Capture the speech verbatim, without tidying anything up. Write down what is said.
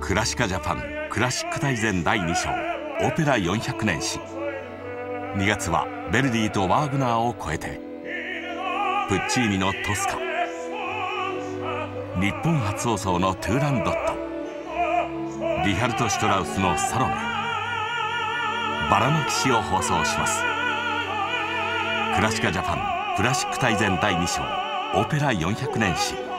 クラシカジャパンクラシック大全だいに章オペラよんひゃくねん史。にがつはヴェルディとワーグナーを超えてプッチーニのトスカ、日本初放送のトゥーランドット、リハルト・シュトラウスのサロメ、バラの騎士を放送します。クラシカジャパンクラシック大全だいに章オペラよんひゃくねん史。